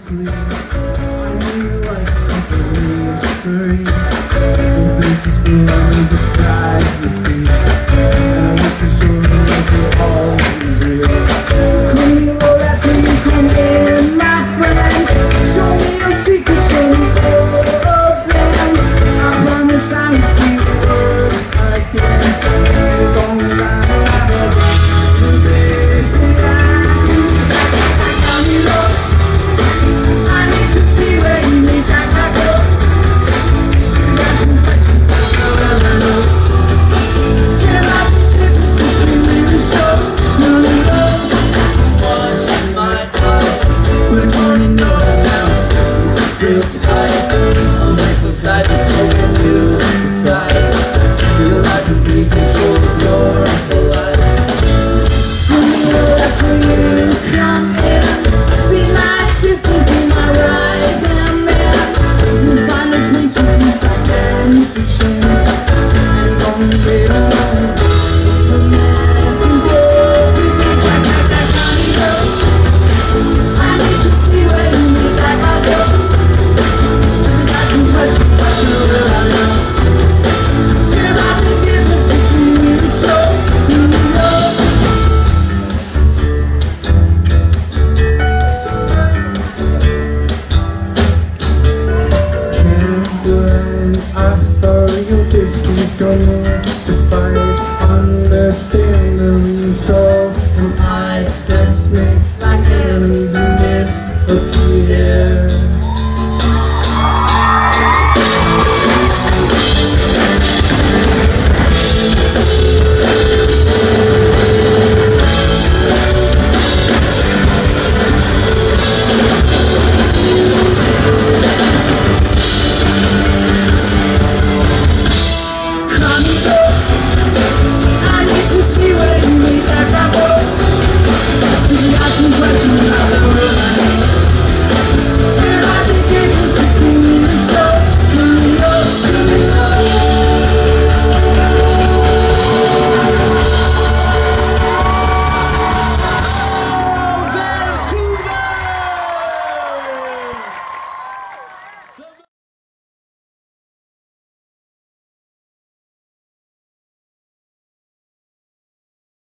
sleep. I know you like to cover mystery. In places cool on either side of the sea, and I looked to show her like you're always real. Call me low, that's when you come in, my friend. Show me your secrets, show me all of them. I promise I will see the word again. As long as I'm alive, the days that I need love. I need to see where you make that go. That's some question I know. Get about the difference between me and show. No, no, no. What's in my eyes? Put a corn in your downstairs. Real tight. I'll make those sides and so can you decide. Feel like complete control of your whole life. That's where you come in. Be my assistant, be my right hand man. You'll find a place with you like fiction. As long as they don't know the master's every day. That Johnny go. I need to see where you make that go. 'Cause I got some questions, but you will know. Care about the difference between you and show. You know. I thought your distance gonna despite understanding. So am I, let's make like enemies and disappear.